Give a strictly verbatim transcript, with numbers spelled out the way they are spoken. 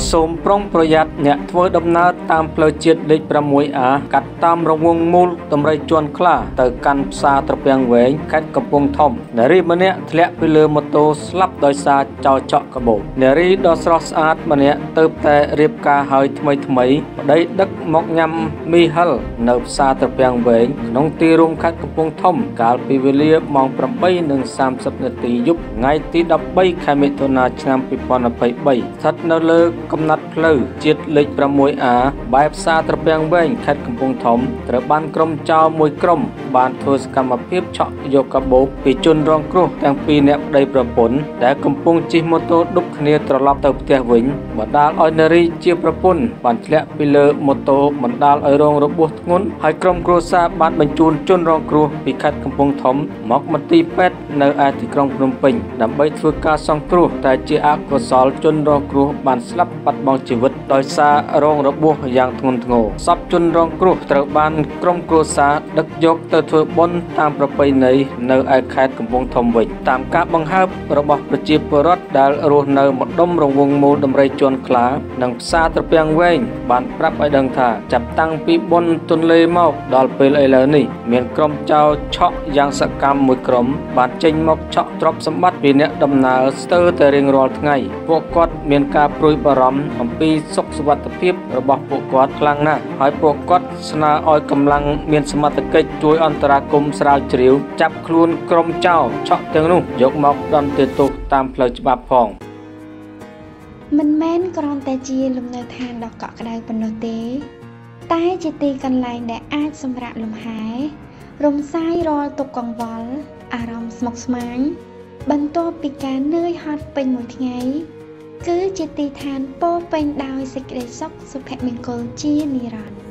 សូមប្រុងប្រយ័ត្នអ្នកធ្វើដំណើរតាមផ្លូវជាតិលេខ 6A កាត់តាមរង្វង់មូលដំរីជាន់ខ្លាទៅកាន់ផ្សារត្រពាំងវែងខេត្តកំពង់ធំនារីម្នាក់ធ្លាក់ពីលើម៉ូតូស្លាប់ដោយសារចោលចក់កាបូបនារីដ៏ស្រស់ស្អាតម្នាក់ទើបតែរៀបការហើយថ្មីថ្មីប្តីដឹកមកញ៉ាំមីហិលនៅផ្សារត្រពាំងវែងក្នុងទីរួមខេត្តកំពង់ធំកាលពីវេលាម៉ោង ប្រាំបីនិងសាមសិប នាទីយប់ថ្ងៃទី ដប់បី ខែមិថុនាឆ្នាំ ពីរពាន់ยี่สิบสามស្ថិតនៅលើកំណត់ផ្លូវជាតិលេខ 6A បែបផ្សារត្រពាំងវែងខេត្តកំពង់ធំត្រូវបានក្រុមចោរមួយក្រុមបានធ្វើសកម្មភាពឆក់យកកាបូបពីជនរងគ្រោះទាំងពីរនាក់ប្តីប្រពន្ធដែលកំពុងជិះម៉ូតូឌុបគ្នាត្រឡប់ទៅផ្ទះវិញបណ្ដាលឲ្យនារីជាប្រពន្ធបានធ្លាក់ពីលើម៉ូតូបណ្ដាលឲ្យរងរបួសធ្ងន់ហើយក្រុមគ្រួសារបានបញ្ជូនជនរងគ្រោះពីខេត្តកំពង់ធំមកមន្ទីរពេទ្យនៅឯទីក្រុងភ្នំពេញដើម្បីធ្វើការសង្គ្រោះតែជាអកុសលជនរងគ្រោះបានស្លាប់បាត់បង់ជីវិតដោយសាររងរបួសយ៉ាងធ្ងន់ធ្ងរសពជនរងគ្រោះត្រូវបានក្រុមគ្រួសារដឹកយកទៅធ្វើបុណ្យតាមប្រពៃណីនៅឯខេត្តកំពង់ធំវិញតាមការបង្ហើបរបស់ប្រជាពលរដ្ឋដែលរស់នៅម្ដុំរង្វង់មូលដំរីជាន់ខ្លានិងផ្សារត្រពាំងវែងបានប្រាប់ឲ្យដឹងថាចាប់តាំងពីបុណ្យទុនលេមកដល់ពេលឥឡូវនេះមានក្រុមចោរឆក់យ៉ាងសកម្មមួយក្រុមបានចេញមកឆក់ទ្រព្យសម្បត្តិពីអ្នកដំណើរស្ទើរតែរៀងរាល់ថ្ងៃពួកគាត់មានការព្រួយបារម្ភអំពីសុខសុវត្ថិភាពរបស់ពួកគាត់ខ្លាំងណាស់ហើយពួកគាត់ស្នើឲ្យកម្លាំងមានសមត្ថកិច្ចជួយអន្តរាគមន៍ស្រាវជ្រាវចាប់ខ្លួនក្រុមចោរឆក់ទាំងនោះយកមកដន្ទាទោសតាមផ្លូវច្បាប់ផងមិនមែនគ្រាន់តែជាលំនៅឋានដ៏កក់ក្ដៅប៉ុណ្ណោះទេតែជាទីកន្លែងដែលអាចសម្រាកលំហែរំសាយរាល់ទុក្ខកង្វល់អារម្មណ៍ស្មុគស្មាញបន្ទាប់ពីការនឿយហត់ពេញមួយថ្ងៃគឺជាទីឋានពោរពេញដោយសេចក្តីសុខសុភមង្គលជានិរន្តរ៍